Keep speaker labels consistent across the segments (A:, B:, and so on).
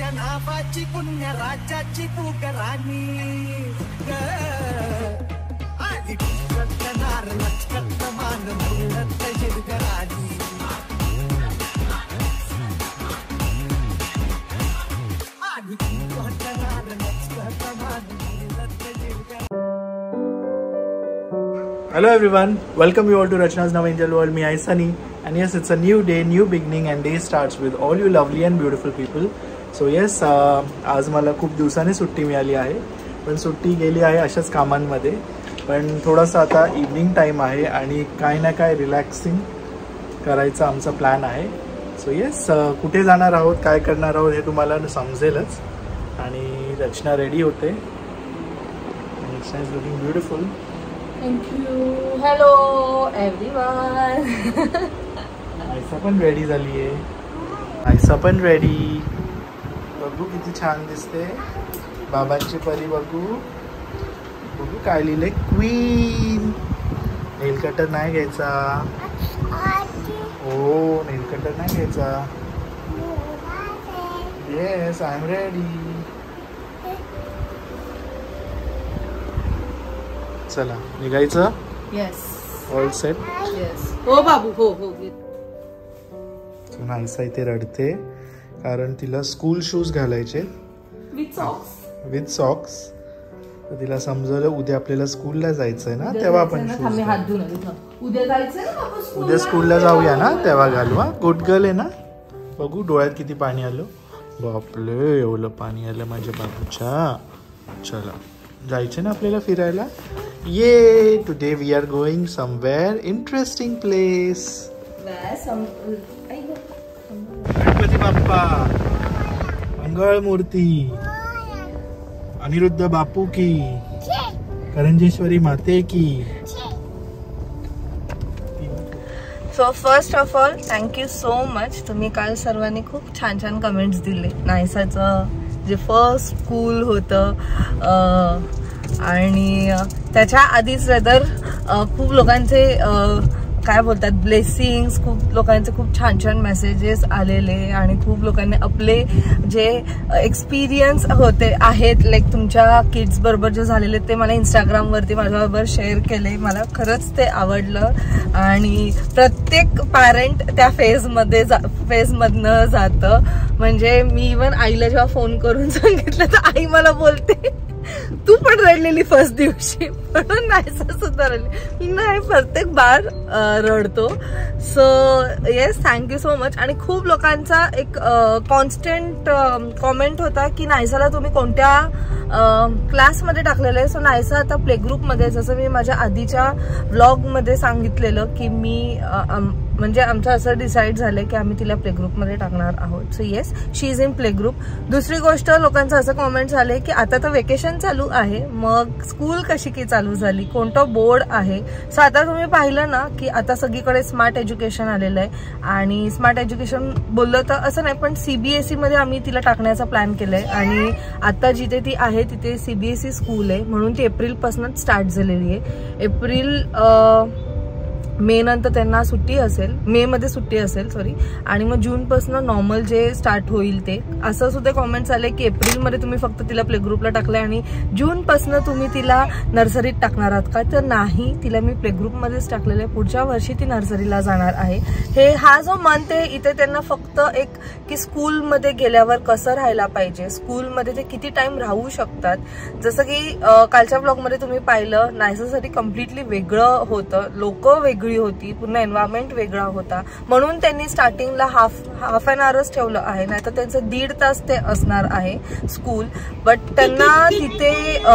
A: माझ्या नावाची पुण्य राज्याची पुकराणी आधी करणार लचकत मान मुरत जिरगराणी आधी करणार लचकत मान मुरत जिरगराणी.
B: Hello everyone, welcome you all to Rachna's Now Angel World. Me I Sunny, and yes, it's a new day, new beginning, and day starts with all you lovely and beautiful people. So yes, आज मला खूप दिवसांनी सुट्टी मिळाली आहे, पण सुट्टी गेली आहे अशाच कामांमध्ये. पण थोडासा आता इव्हनिंग टाइम आहे आणि काय ना काय रिलॅक्सिंग करायचा आमचा प्लॅन आहे. सो येस, कुठे जाणार आहोत, काय करणार आहोत हे तुम्हाला समजेलच. आणि रचना रेडी होते. Rachana is looking beautiful.
C: Thank you. Hello everyone.
B: आयसा पण रेडी झाली आहे. आयसा पण रेडी. बघू किती छान दिसते. बाबांची परी बघू. बघू काय लिहिले, क्वीन. नेल कटर नाही घ्यायचा. हो, नेल कटर नाही घ्यायचा. Yes, I am ready. चला निघायचं.
C: Yes.
B: All set.
C: Yes. हो बाबू, हो हो.
B: नाहीसा इथे रडते कारण तिला स्कूल शूज घालायचे विथ सॉक्स. तर तिला समजलं उद्या आपल्याला स्कूलला जायचंय ना, तेव्हा आपण उद्या स्कूलला जाऊया ना, तेव्हा घालू. गुड गर्ल आहे ना. बघू डोळ्यात किती पाणी आलं. बापले, एवढं पाणी आलं माझ्या बाबूच्या. चला जायचे ना आपल्याला फिरायला. ये today we are going somewhere interesting place. Ganpati Bappa, Mangal Murti, Aniruddha Bapu की, करंजेश्वरी माते की.
C: So first of all thank you so much. तुम्ही काल सर्वांनी खूप छान छान कमेंट्स दिले. नायसाचं जे फर्स्ट स्कूल होतं आणि त्याच्या आधीच वेदर खूप लोकांचे काय बोलतात ब्लेसिंग्स, खूप लोकांचे खूप छान छान मेसेजेस आलेले आणि खूप लोकांनी आपले जे एक्सपिरियन्स होते आहेत लाईक तुमच्या किड्स बरोबर जे झालेले ते मला इंस्टाग्रामवरती माझ्याबरोबर शेअर केले. मला खरंच ते आवडलं आणि प्रत्येक पॅरेंट त्या फेजमधनं जातं. म्हणजे मी इवन आईला जेव्हा फोन करून सांगितलं तर आई मला बोलते तू पण रडलेली फर्स्ट दिवशी, म्हणून नाही सुद्धा रडली. नाही, प्रत्येक बार रडतो. So yes, thank you so much. आणि खूप लोकांचा एक कॉन्स्टंट कॉमेंट होता की नायसाला तुम्ही कोणत्या क्लासमध्ये टाकलेलं आहे. सो नायसा आता प्ले ग्रुपमध्ये, जसं मी माझ्या आधीच्या व्लॉगमध्ये सांगितलेलं की मी म्हणजे आमचं असं डिसाईड झालंय की आम्ही तिला प्ले ग्रुपमध्ये टाकणार आहोत. So yes, she is in play group. दुसरी गोष्ट, लोकांचं असं कॉमेंट झालंय की आता तर वेकेशन चालू आहे, मग स्कूल कशी की चालू झाली, कोणतं बोर्ड आहे. सो आता तुम्ही पाहिलं ना की आता सगळीकडे स्मार्ट एज्युकेशन आलेलं आहे. आणि स्मार्ट एज्युकेशन बोललं तर असं नाही, पण CBSE मध्ये आम्ही तिला टाकण्याचा प्लॅन केलाय. आणि आता जिथे ती आहे तिथे CBSE स्कूल आहे, म्हणून ती एप्रिलपासूनच स्टार्ट झालेली आहे. एप्रिल मे नंतर त्यांना सुट्टी असेल, मे मध्ये सुट्टी असेल सॉरी, आणि मग जूनपासून नॉर्मल जे स्टार्ट होईल ते. असं सुद्धा कॉमेंट्स आले की एप्रिलमध्ये तुम्ही फक्त तिला प्ले ग्रुपला टाकलंय आणि जूनपासून तुम्ही तिला नर्सरीत टाकणार आहात का. तर नाही, तिला मी प्ले ग्रुपमध्येच टाकलेलं आहे. पुढच्या वर्षी ती नर्सरीला जाणार आहे. हा जो मंथ आहे इथे त्यांना फक्त एक की स्कूलमध्ये गेल्यावर कसं राहायला पाहिजे, स्कूलमध्ये ते किती टाइम राहू शकतात. जसं की कालच्या ब्लॉगमध्ये तुम्ही पाहिलं, नायसासाठी कम्प्लिटली वेगळं होतं, लोक वेगळी होती, पूर्ण एन्व्हायरमेंट वेगळा होता. म्हणून त्यांनी स्टार्टिंगला हाफ एन आवरच ठेवलं आहे, नाहीतर त्यांचं 1.5 तास ते असणार आहे स्कूल. बट त्यांना तिथे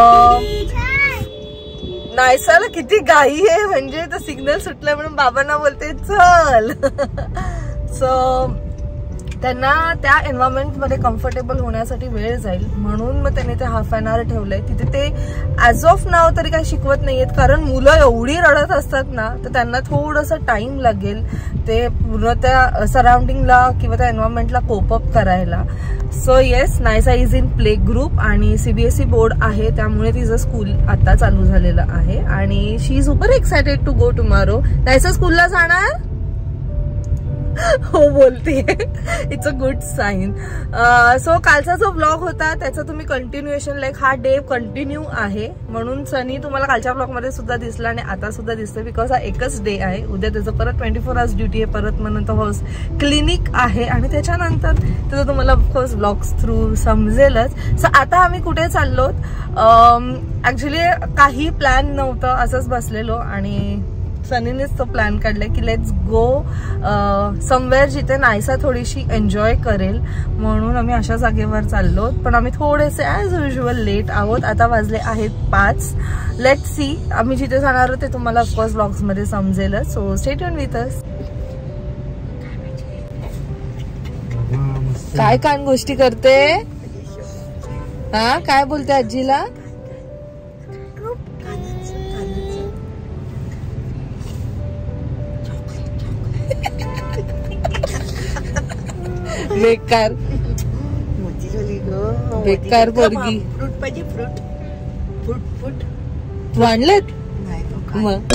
C: नायसाला किती घाई आहे, म्हणजे तर सिग्नल सुटलं म्हणून बाबांना बोलते चल. सो त्यांना त्या एन्व्हायरमेंट मध्ये कम्फर्टेबल होण्यासाठी वेळ जाईल, म्हणून मग त्यांनी ते हाफ एन आवर ठेवलंय. तिथे ते ॲज ऑफ नाव तरी काही शिकवत नाहीयेत, कारण मुलं एवढी रडत असतात ना, तर त्यांना थोडंसं टाइम लागेल ते पूर्ण त्या सराउंडिंगला किंवा त्या एन्व्हायरमेंटला कोप अप करायला. So yes, Naysa is in play group आणि CBSE बोर्ड आहे, त्यामुळे तिचं स्कूल आता चालू झालेलं आहे आणि she is super excited to go tomorrow. Naysa स्कूलला जाणार. हो बोलतीये. It's a good sign. सो कालचा जो ब्लॉग होता त्याचा तुम्ही कंटिन्युएशन लाईक हा डे कंटिन्यू आहे म्हणून सनी तुम्हाला कालच्या ब्लॉग मध्ये सुद्धा दिसला आणि आता सुद्धा दिसतोय बिकॉज हा एकच डे आहे. उद्या त्याचं परत 24 आवर्स ड्युटी आहे, परत मग नंतर हाऊस क्लिनिक आहे आणि त्याच्यानंतर त्याचं तुम्हाला ऑफकोर्स ब्लॉग्स थ्रू समजेलच. सो आता आम्ही कुठे चाललो ऍक्च्युली काही प्लॅन नव्हतं, असंच बसलेलो आणि सनीनेच तो प्लॅन काढलाय की लेट्स गो समवेअर जिथे नायसा थोडीशी एन्जॉय करेल म्हणून आम्ही अशा जागेवर चाललो. पण आम्ही थोडेसे ॲज युज्युअल लेट आहोत. आता वाजले आहेत 5. लेट सी आम्ही जिथे जाणार आहोत ते तुम्हाला ऑफकोर्स ब्लॉग्स मध्ये समजेलच. So stay tune with us. काय कान गोष्टी करते हा, काय बोलते आजीला? बेकार बेकार पोरगी.
A: फ्रूट पाहिजे, फ्रूट फ्रूट फ्रूट
C: तू आणलेत
A: नाही
C: मग.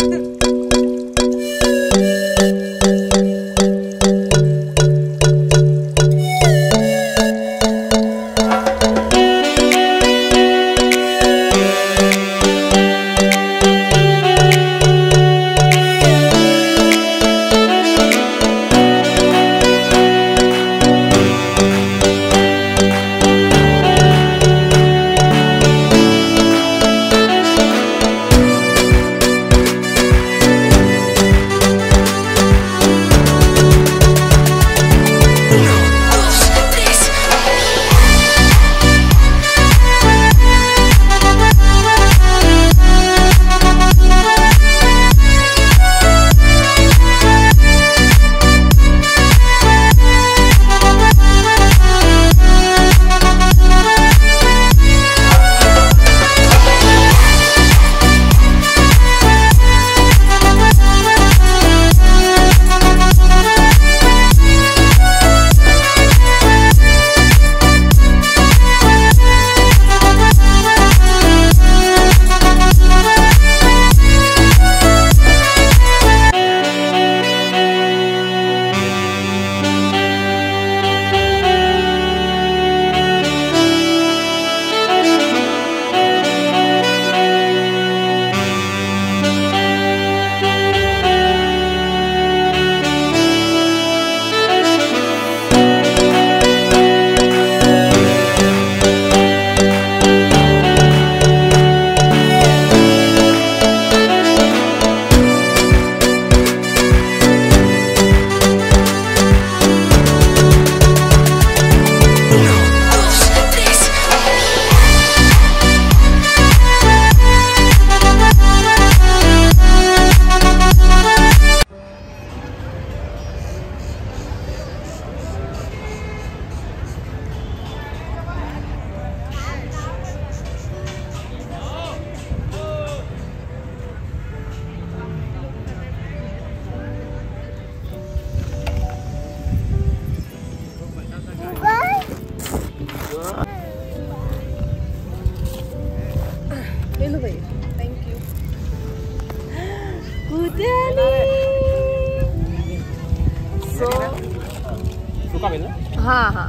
C: हाँ हाँ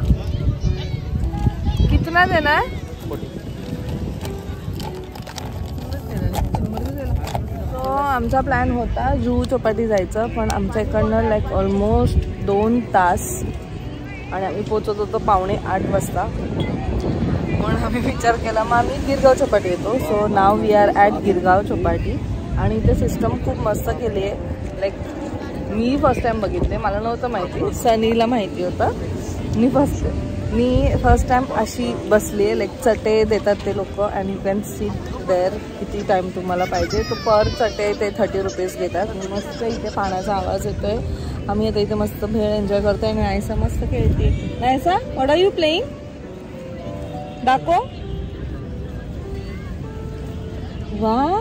C: कितना देना है? तो आमचा प्लॅन होता जुहू चौपाटी जायचं पण आमच्या इकडनं लाईक ऑलमोस्ट 2 तास आणि आम्ही पोहोचत होतो 7:45 वाजता. म्हणून आम्ही विचार केला मग आम्ही गिरगाव चौपाटी येतो. So now we are at Girgaon Chowpatty आणि इथे सिस्टम खूप मस्त केली आहे. लाईक मी फर्स्ट टाइम बघितले, मला नव्हतं माहिती, सनीला माहिती होतं. मी फर्स्ट टाइम अशी बसली आहे. लाईक चटे देतात ते लोक and you can sit there. किती टाइम तुम्हाला पाहिजे तो पर चटे ते 30 रुपीज घेतात. आणि मस्त इथे पाण्याचा आवाज येतोय. आम्ही आता इथे मस्त भेळ एन्जॉय करतोय आणि नायसा मस्त खेळते. Naysa what are you playing? दाखव. वाव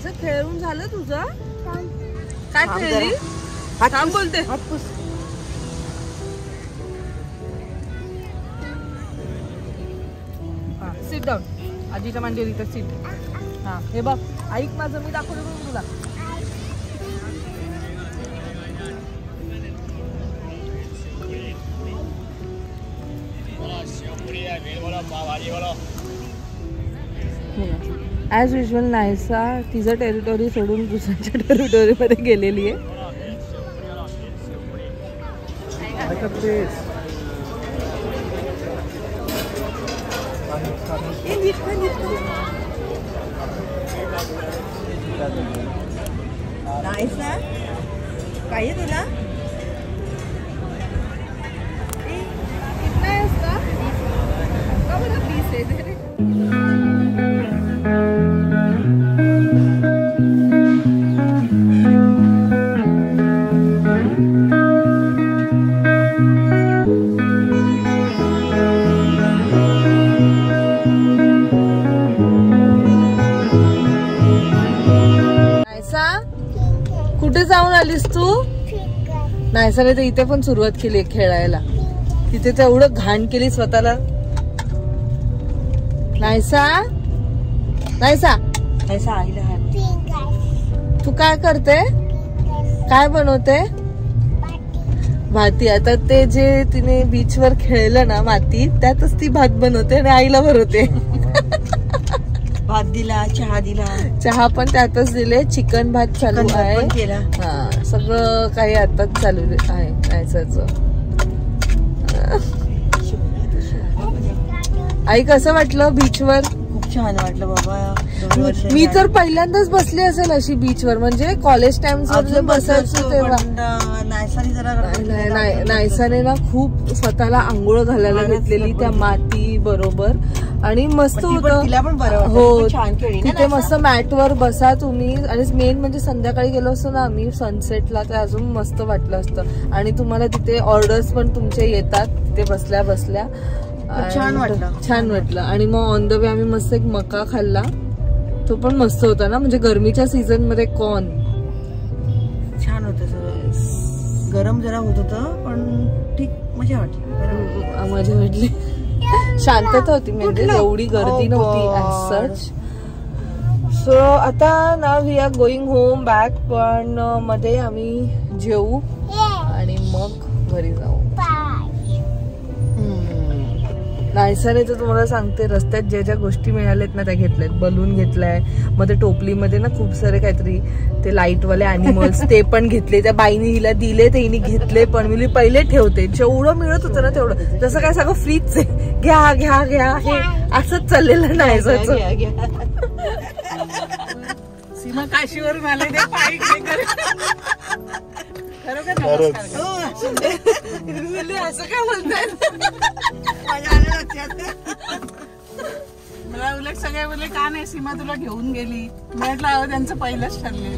C: नाहीसा खेळून झालं तुझं? काय खेळली? थांब बोलते. Sit down. आजीच्या मांडीवर इथं सीट. हा हे बघ ऐक माझं, मी दाखवलं बघ तुला. ॲज युजल नायसा तिचं टेरिटोरी सोडून दुसऱ्यांच्या टेरिटोरीमध्ये गेलेली आहे.
A: नायसा काय तुला
C: कुठे जाऊन आलीस तू? नायसाने तर इथे पण सुरुवात केली खेळायला. तिथे तेवढं घाण केली स्वतःला. नायसा नायसा नायसा आईला तू काय करते? काय बनवते? भाती. आता ते जे तिने बीचवर खेळलं ना माती, त्यातच ती भात बनवते आणि आईला भरवते.
A: भात दिला, चहा दिला.
C: चहा पण त्यातच दिले. चिकन भात चालू आहे. हा सगळं काही आताच चालू आहे. आई कसं वाटलं बीचवर?
A: खूप छान वाटलं बाबा.
C: मी तर पहिल्यांदाच बसले असेल अशी बीचवर, म्हणजे कॉलेज टाइम बसायचो तेव्हा. नायसाने ना खूप स्वतःला आंघोळ घालायला घेतलेली त्या माती बरोबर आणि मस्त होतं. हो तिथे मस्त मॅटवर बसा तुम्ही. आणि मेन म्हणजे संध्याकाळी गेलो असतो ना आम्ही सनसेटला, तर अजून मस्त वाटलं असतं. आणि तुम्हाला तिथे ऑर्डर्स पण तुमचे येतात तिथे बसल्या बसल्या. छान वाटलं. आणि मग ऑन द वे आम्ही मस्त एक मका खाल्ला. तो पण मस्त होता ना, म्हणजे गरमीच्या सीझन मध्ये कॉर्न
A: छान होतं. सगळं गरम जरा होत होतं पण ठीक, मजा वाटली.
C: मजा वाटली. शांतता होती, म्हणजे एवढी गर्दी नव्हती ऍज सच. सो आता ना we are going home back. पण मध्ये आम्ही जेवू आणि मग घरी जाऊ. नायसाने तर तुम्हाला सांगते रस्त्यात ज्या ज्या गोष्टी मिळाल्यात ना त्या घेतल्यात. बलून घेतलाय, मग ते टोपलीमध्ये ना खूप सारे काहीतरी ते लाईटवाले अॅनिमल्स ते पण घेतले. त्या बाईने हिला दिले, ते हिने घेतले पण. मी पहिले ठेवते, जेवढं मिळत होतं ना तेवढं. जसं काय सगळं फ्रीच आहे, घ्या घ्या घ्या हे असंच चाललेलं नायसाचं.
A: सीमा काशीवरून आले ते पायी
C: असं काय बोलताय?
A: मला उलट सगळे बोलले का नाही सीमा तुला घेऊन गेली. म्हटलं त्यांचं पहिलंच ठरले.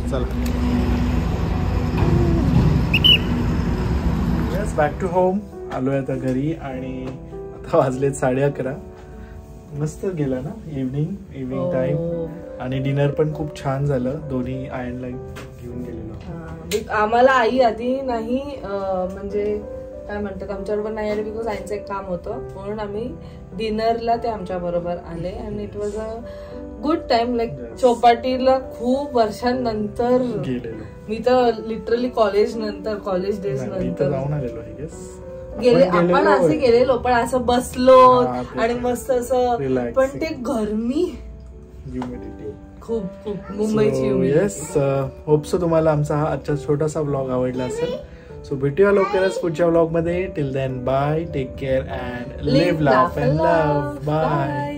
B: Back to home. आलोय आता घरी आणि आता वाजलेत 11:30. मस्त गेला ना इव्हनिंग टाइम. आणि डिनर पण खूप छान झालं. दोन्ही आयनला घेऊन गेलेलो.
C: आम्हाला आई आधी नाही म्हणजे काय म्हणतात आमच्याबरोबर नाही आले, बिकॉज आईचं एक काम होतं. म्हणून आम्ही डिनरला ते आमच्या बरोबर आले. आणि it was a good time. Like चौपाटीला खूप वर्षांनंतर मी तर लिटरली कॉलेज डेज नंतर गेले. आपण असे गेलेलो पण असं बसलो आणि मस्त असं. पण ते गरमी खूप मुंबईची.
B: येस, होप सो तुम्हाला आमचा हा आजचा छोटासा व्लॉग आवडला असेल. सो भेटूया लवकरच पुढच्या व्लॉग मध्ये. Till then bye, take care and live, laugh and love. Bye.